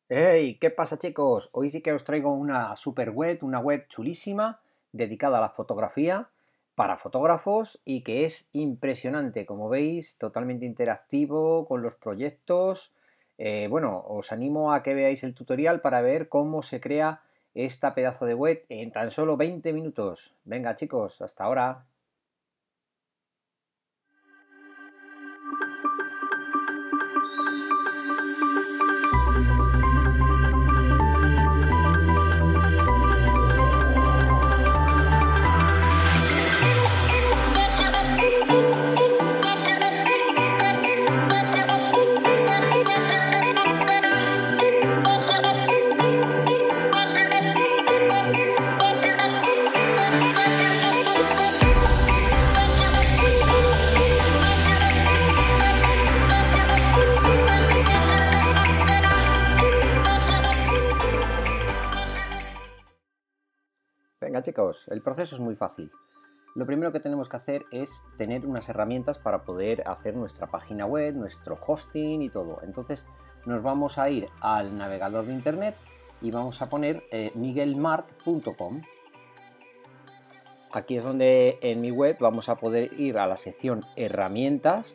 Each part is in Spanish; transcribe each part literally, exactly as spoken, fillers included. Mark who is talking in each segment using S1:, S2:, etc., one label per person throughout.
S1: Hey, ¿qué pasa, chicos? Hoy sí que os traigo una super web, una web chulísima dedicada a la fotografía para fotógrafos y que es impresionante, como veis, totalmente interactivo con los proyectos. Eh, bueno, os animo a que veáis el tutorial para ver cómo se crea esta pedazo de web en tan solo veinte minutos. Venga, chicos, hasta ahora. Venga, chicos, el proceso es muy fácil. Lo primero que tenemos que hacer es tener unas herramientas para poder hacer nuestra página web, nuestro hosting y todo. Entonces nos vamos a ir al navegador de internet y vamos a poner eh, miguelmart punto com. Aquí es donde en mi web vamos a poder ir a la sección herramientas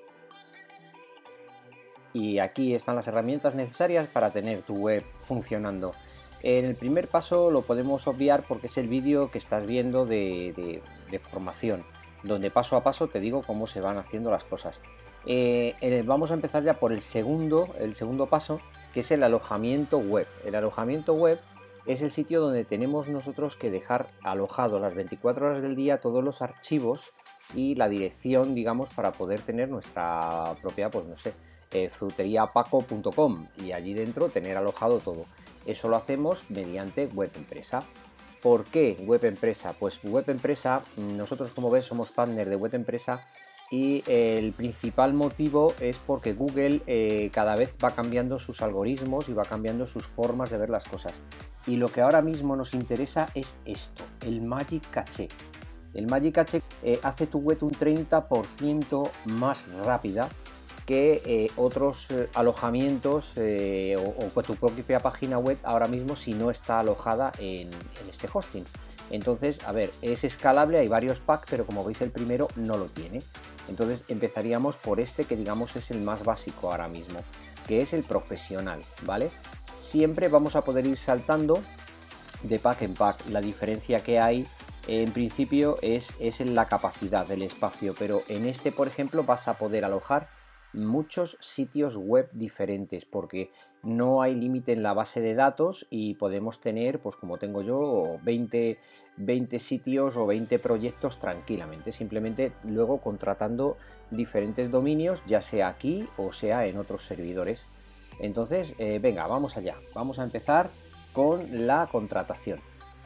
S1: y aquí están las herramientas necesarias para tener tu web funcionando. En el primer paso lo podemos obviar porque es el vídeo que estás viendo de, de, de formación, donde paso a paso te digo cómo se van haciendo las cosas. Eh, eh, vamos a empezar ya por el segundo, el segundo paso, que es el alojamiento web. El alojamiento web es el sitio donde tenemos nosotros que dejar alojado las veinticuatro horas del día todos los archivos y la dirección, digamos, para poder tener nuestra propia, pues no sé, eh, fruteriapaco punto com y allí dentro tener alojado todo. Eso lo hacemos mediante web empresa. ¿Por qué web empresa? Pues web empresa, nosotros como ves somos partner de web empresa y el principal motivo es porque Google eh, cada vez va cambiando sus algoritmos y va cambiando sus formas de ver las cosas. Y lo que ahora mismo nos interesa es esto, el Magic Caché. El Magic Caché eh, hace tu web un treinta por ciento más rápida que eh, otros eh, alojamientos eh, o, o tu propia página web ahora mismo si no está alojada en, en este hosting. Entonces, a ver, es escalable, hay varios packs, pero como veis el primero no lo tiene. Entonces empezaríamos por este que digamos es el más básico ahora mismo, que es el profesional, ¿vale? Siempre vamos a poder ir saltando de pack en pack. La diferencia que hay en principio es, es en la capacidad del espacio, pero en este, por ejemplo, vas a poder alojar muchos sitios web diferentes porque no hay límite en la base de datos y podemos tener, pues como tengo yo, veinte, veinte sitios o veinte proyectos tranquilamente, simplemente luego contratando diferentes dominios, ya sea aquí o sea en otros servidores. Entonces, eh, venga, vamos allá, vamos a empezar con la contratación.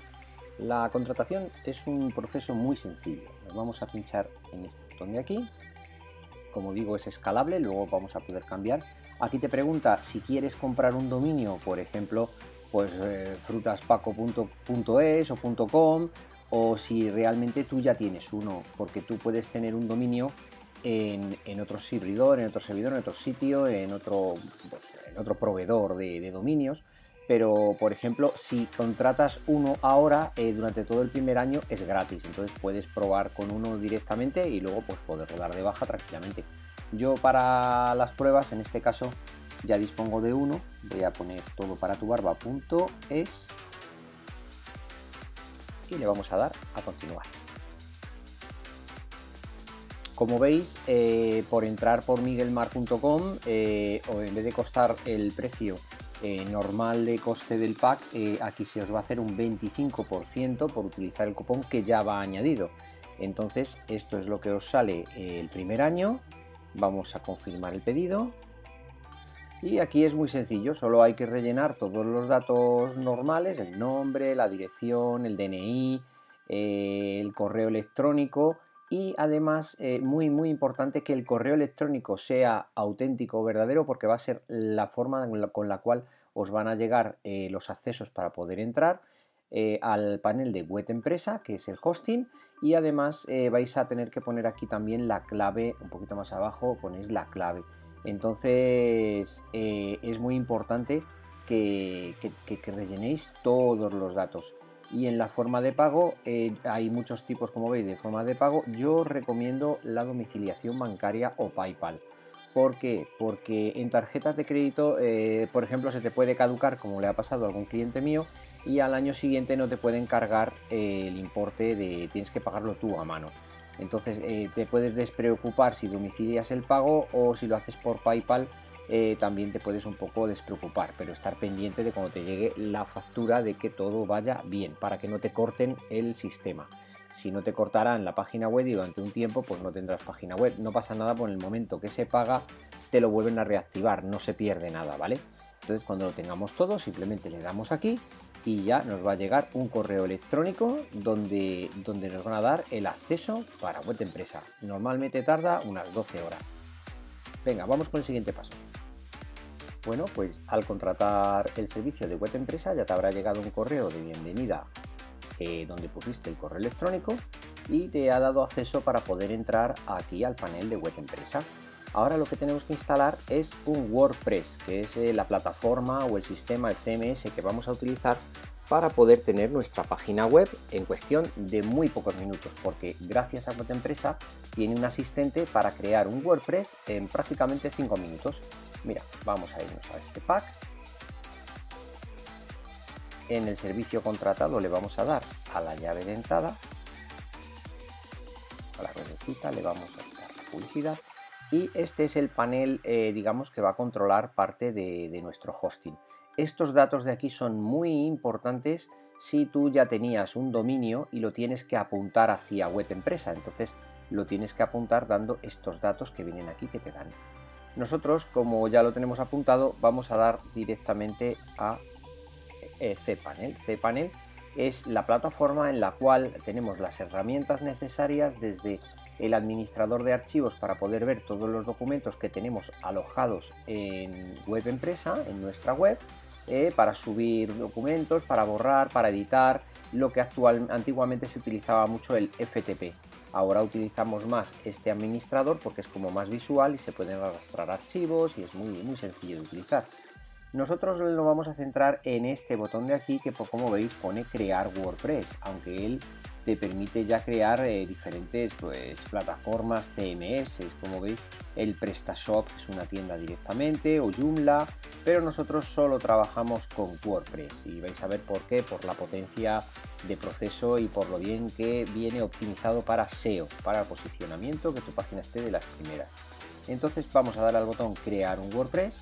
S1: La contratación es un proceso muy sencillo. Nos vamos a pinchar en este botón de aquí. Como digo, es escalable, luego vamos a poder cambiar. Aquí te pregunta si quieres comprar un dominio, por ejemplo, pues eh, frutaspaco punto es o .com, o si realmente tú ya tienes uno, porque tú puedes tener un dominio en, en otro servidor, en otro servidor, en otro sitio, en otro, en otro proveedor de, de dominios. Pero, por ejemplo, si contratas uno ahora, eh, durante todo el primer año es gratis. Entonces puedes probar con uno directamente y luego pues poderlo dar de baja tranquilamente. Yo para las pruebas, en este caso, ya dispongo de uno. Voy a poner todo para tu barba punto es y le vamos a dar a continuar. Como veis, eh, por entrar por miguelmart punto com, eh, o en vez de costar el precio Eh, normal de coste del pack, eh, aquí se os va a hacer un veinticinco por ciento por utilizar el cupón que ya va añadido. Entonces esto es lo que os sale eh, el primer año. Vamos a confirmar el pedido y aquí es muy sencillo, solo hay que rellenar todos los datos normales, el nombre, la dirección, el D N I, eh, el correo electrónico. Y además, eh, muy muy importante que el correo electrónico sea auténtico o verdadero, porque va a ser la forma con la cual os van a llegar eh, los accesos para poder entrar eh, al panel de web empresa, que es el hosting, y además eh, vais a tener que poner aquí también la clave, un poquito más abajo ponéis la clave. Entonces eh, es muy importante que, que, que, que rellenéis todos los datos. Y en la forma de pago eh, hay muchos tipos, como veis, de forma de pago. Yo recomiendo la domiciliación bancaria o PayPal. ¿Por qué? Porque en tarjetas de crédito, eh, por ejemplo, se te puede caducar, como le ha pasado a algún cliente mío, y al año siguiente no te pueden cargar eh, el importe de, tienes que pagarlo tú a mano. Entonces eh, te puedes despreocupar si domicilias el pago, o si lo haces por PayPal, eh, también te puedes un poco despreocupar, pero estar pendiente de cuando te llegue la factura de que todo vaya bien, para que no te corten el sistema. Si no te cortarán la página web y durante un tiempo pues no tendrás página web. No pasa nada, por el momento que se paga te lo vuelven a reactivar, no se pierde nada, ¿vale? Entonces cuando lo tengamos todo simplemente le damos aquí y ya nos va a llegar un correo electrónico donde, donde nos van a dar el acceso para Web Empresa. Normalmente tarda unas doce horas. Venga, vamos con el siguiente paso. Bueno, pues al contratar el servicio de Web Empresa ya te habrá llegado un correo de bienvenida eh, donde pusiste el correo electrónico y te ha dado acceso para poder entrar aquí al panel de Web Empresa. Ahora lo que tenemos que instalar es un WordPress, que es eh, la plataforma o el sistema, el C M S que vamos a utilizar para poder tener nuestra página web en cuestión de muy pocos minutos, porque gracias a Web Empresa tiene un asistente para crear un WordPress en prácticamente cinco minutos. Mira, vamos a irnos a este pack. En el servicio contratado le vamos a dar a la llave de entrada, a la ruedecita le vamos a dar la publicidad, y este es el panel, eh, digamos, que va a controlar parte de, de nuestro hosting. Estos datos de aquí son muy importantes si tú ya tenías un dominio y lo tienes que apuntar hacia Web Empresa, entonces lo tienes que apuntar dando estos datos que vienen aquí que te dan. Nosotros, como ya lo tenemos apuntado, vamos a dar directamente a cPanel. cPanel es la plataforma en la cual tenemos las herramientas necesarias, desde el administrador de archivos para poder ver todos los documentos que tenemos alojados en Web Empresa, en nuestra web, eh, para subir documentos, para borrar, para editar, lo que actual, antiguamente se utilizaba mucho el F T P. Ahora utilizamos más este administrador porque es como más visual y se pueden arrastrar archivos y es muy, muy sencillo de utilizar. Nosotros lo vamos a centrar en este botón de aquí que, como veis, pone crear WordPress, aunque él te permite ya crear eh, diferentes pues, plataformas C M S, como veis el PrestaShop, que es una tienda directamente, o Joomla, pero nosotros solo trabajamos con WordPress y vais a ver por qué, por la potencia de proceso y por lo bien que viene optimizado para S E O, para posicionamiento, que tu página esté de las primeras. Entonces vamos a dar al botón crear un WordPress.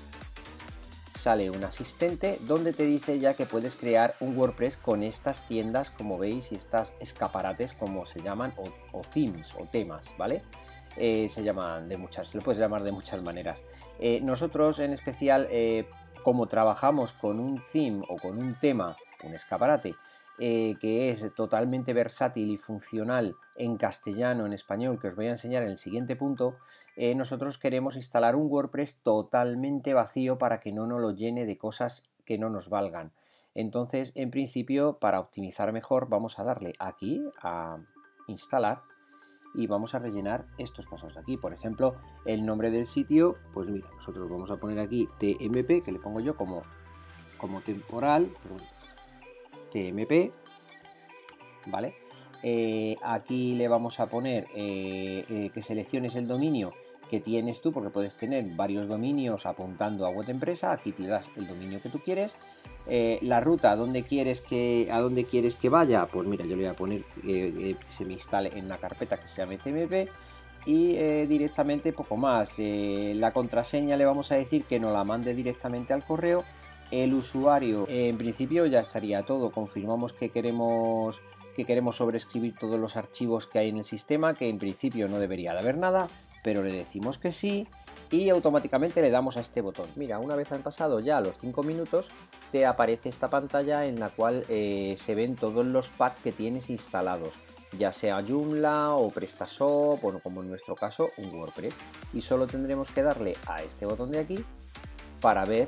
S1: Sale un asistente donde te dice ya que puedes crear un WordPress con estas tiendas, como veis, y estas escaparates, como se llaman, o, o themes o temas, ¿vale? Eh, se llaman de muchas, se lo puedes llamar de muchas maneras. Eh, nosotros en especial, eh, como trabajamos con un theme o con un tema, un escaparate, eh, que es totalmente versátil y funcional en castellano, en español, que os voy a enseñar en el siguiente punto, eh, nosotros queremos instalar un WordPress totalmente vacío para que no nos lo llene de cosas que no nos valgan. Entonces, en principio, para optimizar mejor, vamos a darle aquí a instalar y vamos a rellenar estos pasos de aquí. Por ejemplo, el nombre del sitio, pues mira, nosotros vamos a poner aquí T M P, que le pongo yo como, como temporal, perdón, T M P, ¿vale? Eh, aquí le vamos a poner eh, eh, que selecciones el dominio que tienes tú, porque puedes tener varios dominios apuntando a Web Empresa. Aquí te das el dominio que tú quieres, eh, la ruta, ¿dónde quieres que, a dónde quieres que vaya? Pues mira, yo le voy a poner eh, eh, que se me instale en una carpeta que se llame T M P y eh, directamente poco más. Eh, la contraseña le vamos a decir que nos la mande directamente al correo. El usuario, eh, en principio ya estaría todo. Confirmamos que queremos que queremos sobreescribir todos los archivos que hay en el sistema, que en principio no debería de haber nada, pero le decimos que sí y automáticamente le damos a este botón. Mira, una vez han pasado ya los cinco minutos, te aparece esta pantalla en la cual eh, se ven todos los packs que tienes instalados, ya sea Joomla o PrestaShop o, como en nuestro caso, un WordPress, y solo tendremos que darle a este botón de aquí para ver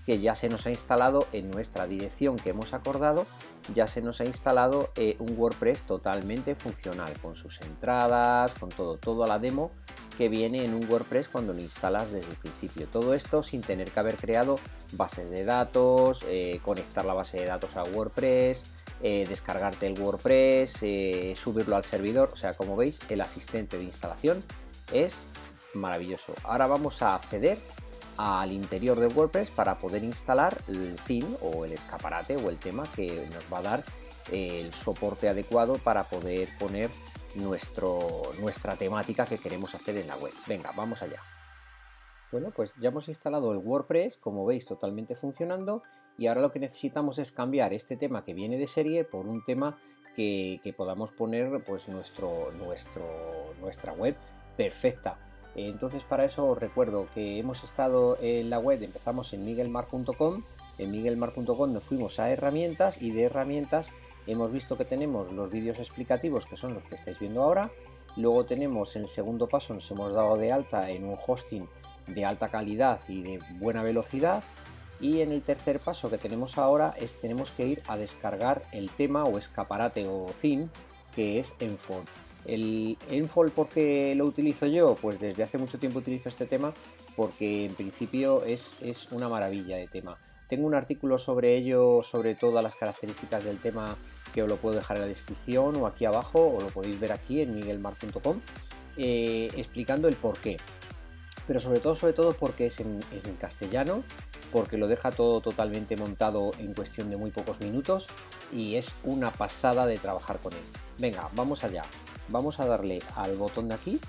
S1: que ya se nos ha instalado en nuestra dirección que hemos acordado, ya se nos ha instalado eh, un WordPress totalmente funcional, con sus entradas, con todo, toda la demo que viene en un WordPress cuando lo instalas desde el principio. Todo esto sin tener que haber creado bases de datos, eh, conectar la base de datos a WordPress, eh, descargarte el WordPress, eh, subirlo al servidor. O sea, como veis, el asistente de instalación es maravilloso. Ahora vamos a acceder al interior de WordPress para poder instalar el theme o el escaparate o el tema que nos va a dar el soporte adecuado para poder poner nuestro, nuestra temática que queremos hacer en la web. Venga, vamos allá. Bueno, pues ya hemos instalado el WordPress, como veis, totalmente funcionando, y ahora lo que necesitamos es cambiar este tema que viene de serie por un tema que, que podamos poner pues nuestro, nuestro, nuestra web perfecta. Entonces, para eso os recuerdo que hemos estado en la web, empezamos en miguelmar punto com, en miguelmar punto com nos fuimos a herramientas y de herramientas hemos visto que tenemos los vídeos explicativos, que son los que estáis viendo ahora. Luego tenemos en el segundo paso, nos hemos dado de alta en un hosting de alta calidad y de buena velocidad. Y en el tercer paso que tenemos ahora es tenemos que ir a descargar el tema o escaparate o theme que es Enfold. El Enfold, ¿por qué lo utilizo yo? Pues desde hace mucho tiempo utilizo este tema porque en principio es, es una maravilla de tema. Tengo un artículo sobre ello, sobre todas las características del tema, que os lo puedo dejar en la descripción o aquí abajo, o lo podéis ver aquí en miguelmar punto com, eh, explicando el por qué. Pero sobre todo, sobre todo porque es en, es en castellano, porque lo deja todo totalmente montado en cuestión de muy pocos minutos y es una pasada de trabajar con él. Venga, vamos allá. Vamos a darle al botón de aquí,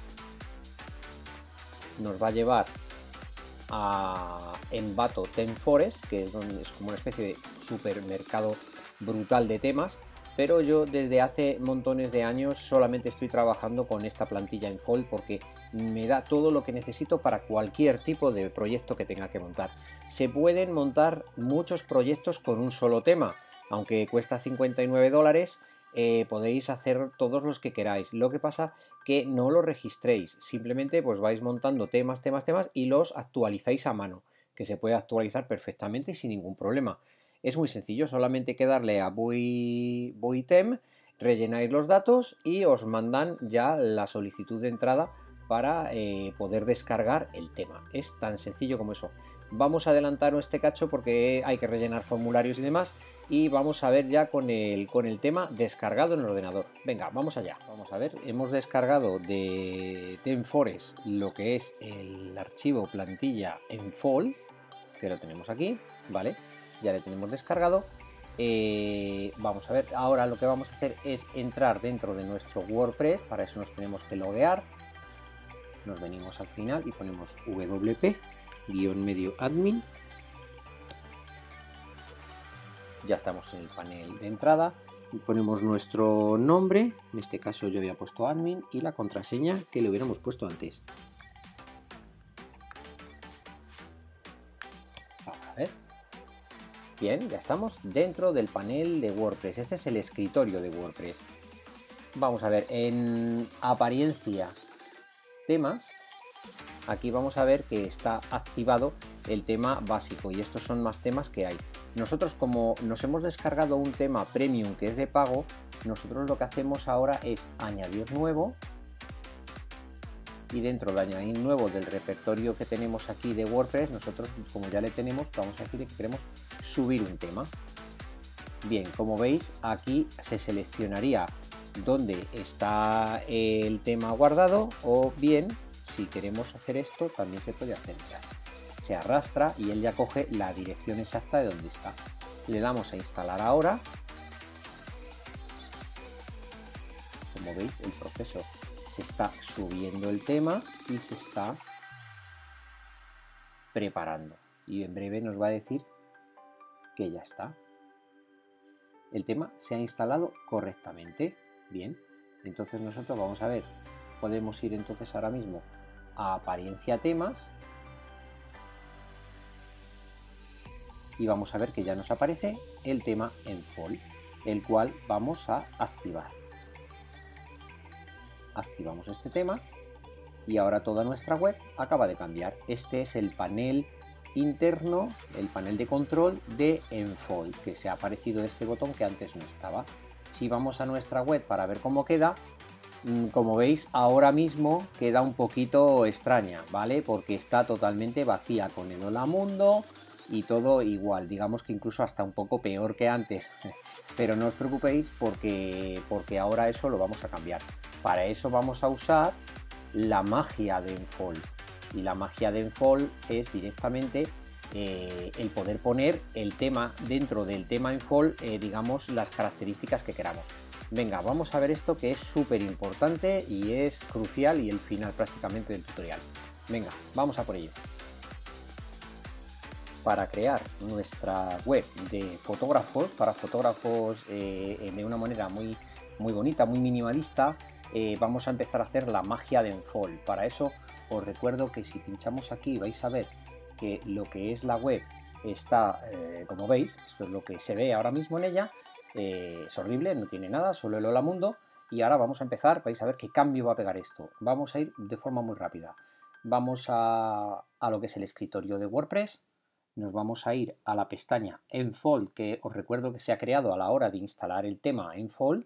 S1: nos va a llevar a Envato Theme Forest, que es, donde, es como una especie de supermercado brutal de temas, pero yo desde hace montones de años solamente estoy trabajando con esta plantilla Enfold porque me da todo lo que necesito para cualquier tipo de proyecto que tenga que montar. Se pueden montar muchos proyectos con un solo tema, aunque cuesta cincuenta y nueve dólares. Eh, podéis hacer todos los que queráis. Lo que pasa que no lo registréis, simplemente pues vais montando temas, temas, temas y los actualizáis a mano, que se puede actualizar perfectamente sin ningún problema. Es muy sencillo, solamente hay que darle a Buy, Buy Theme, rellenáis los datos y os mandan ya la solicitud de entrada para eh, poder descargar el tema. Es tan sencillo como eso. Vamos a adelantar este cacho porque hay que rellenar formularios y demás, y vamos a ver ya con el, con el tema descargado en el ordenador. Venga, vamos allá. Vamos a ver, hemos descargado de Theme Forest lo que es el archivo plantilla Enfold, que lo tenemos aquí, ¿vale? Ya le tenemos descargado. Eh, vamos a ver, ahora lo que vamos a hacer es entrar dentro de nuestro WordPress. Para eso nos tenemos que loguear. Nos venimos al final y ponemos W P guión medio admin. Ya estamos en el panel de entrada y ponemos nuestro nombre, en este caso yo había puesto admin, y la contraseña que le hubiéramos puesto antes. Vamos a ver. Bien, ya estamos dentro del panel de WordPress. Este es el escritorio de WordPress. Vamos a ver, en apariencia, temas, aquí vamos a ver que está activado el tema básico y estos son más temas que hay. Nosotros, como nos hemos descargado un tema premium que es de pago, nosotros lo que hacemos ahora es añadir nuevo, y dentro de añadir nuevo del repertorio que tenemos aquí de WordPress, nosotros, como ya le tenemos, vamos a decir que queremos subir un tema. Bien, como veis, aquí se seleccionaría dónde está el tema guardado, o bien, si queremos hacer esto, también se puede hacer. Se arrastra y él ya coge la dirección exacta de donde está. Le damos a instalar ahora. Como veis, el proceso se está subiendo el tema y se está preparando. Y en breve nos va a decir que ya está. El tema se ha instalado correctamente. Bien, entonces nosotros vamos a ver. Podemos ir entonces ahora mismo a apariencia temas. Y vamos a ver que ya nos aparece el tema Enfold, el cual vamos a activar. Activamos este tema y ahora toda nuestra web acaba de cambiar. Este es el panel interno, el panel de control de Enfold, que se ha aparecido este botón que antes no estaba. Si vamos a nuestra web para ver cómo queda, como veis ahora mismo queda un poquito extraña, ¿vale? Porque está totalmente vacía con el Hola Mundo y todo igual, digamos que incluso hasta un poco peor que antes. Pero no os preocupéis porque, porque ahora eso lo vamos a cambiar. Para eso vamos a usar la magia de Enfold. Y la magia de Enfold es directamente eh, el poder poner el tema dentro del tema Enfold, eh, digamos, las características que queramos. Venga, vamos a ver esto que es súper importante y es crucial y el final prácticamente del tutorial. Venga, vamos a por ello. Para crear nuestra web de fotógrafos, para fotógrafos eh, de una manera muy, muy bonita, muy minimalista, eh, vamos a empezar a hacer la magia de Enfold. Para eso os recuerdo que si pinchamos aquí vais a ver que lo que es la web está, eh, como veis, esto es lo que se ve ahora mismo en ella, eh, es horrible, no tiene nada, solo el Hola Mundo. Y ahora vamos a empezar, vais a ver qué cambio va a pegar esto. Vamos a ir de forma muy rápida. Vamos a, a lo que es el escritorio de WordPress. Nos vamos a ir a la pestaña Enfold, que os recuerdo que se ha creado a la hora de instalar el tema Enfold.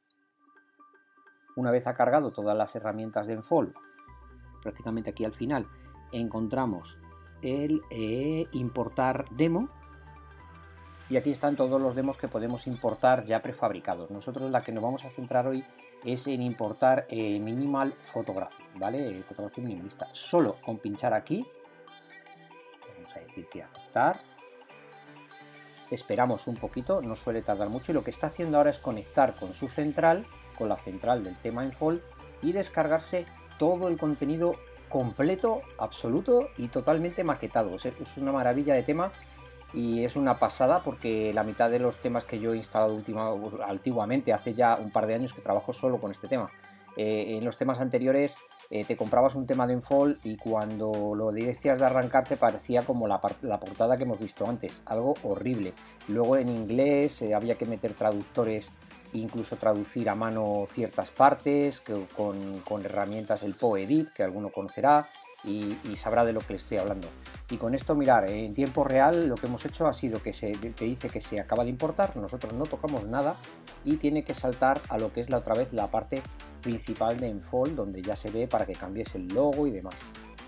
S1: Una vez ha cargado todas las herramientas de Enfold, prácticamente aquí al final encontramos el eh, importar demo. Y aquí están todos los demos que podemos importar ya prefabricados. Nosotros la que nos vamos a centrar hoy es en importar eh, Minimal Photography, ¿vale? Fotografía minimalista. Solo con pinchar aquí, vamos a decir que aceptar. Esperamos un poquito, no suele tardar mucho. Y lo que está haciendo ahora es conectar con su central, con la central del tema Enfold, y descargarse todo el contenido completo, absoluto y totalmente maquetado. Es una maravilla de tema. Y es una pasada porque la mitad de los temas que yo he instalado última, antiguamente, hace ya un par de años que trabajo solo con este tema. Eh, en los temas anteriores eh, te comprabas un tema de Enfold y cuando lo decías de arrancar te parecía como la, la portada que hemos visto antes, algo horrible. Luego en inglés eh, había que meter traductores, incluso traducir a mano ciertas partes que, con, con herramientas el Poedit, que alguno conocerá y, y sabrá de lo que le estoy hablando. Y con esto, mirar, en tiempo real lo que hemos hecho ha sido que se te dice que se acaba de importar, nosotros no tocamos nada y tiene que saltar a lo que es la otra vez la parte principal de Enfold, donde ya se ve para que cambies el logo y demás.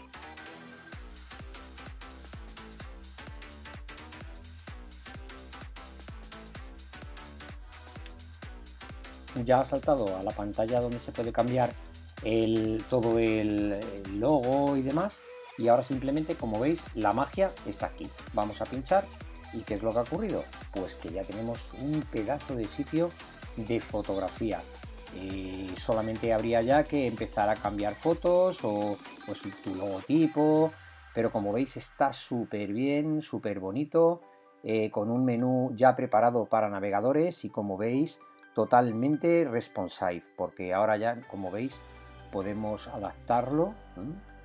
S1: Ya ha saltado a la pantalla donde se puede cambiar el, todo el, el logo y demás. Y ahora simplemente, como veis, la magia está aquí. Vamos a pinchar y ¿qué es lo que ha ocurrido? Pues que ya tenemos un pedazo de sitio de fotografía. Eh, solamente habría ya que empezar a cambiar fotos o pues, tu logotipo, pero como veis está súper bien, súper bonito, eh, con un menú ya preparado para navegadores y como veis totalmente responsive, porque ahora ya, como veis, podemos adaptarlo. ¿eh?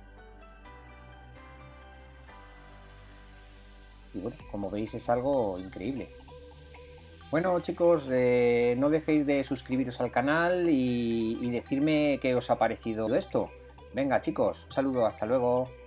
S1: Y bueno, como veis es algo increíble. Bueno chicos, eh, no dejéis de suscribiros al canal y, y decirme qué os ha parecido esto. Venga chicos, un saludo, hasta luego.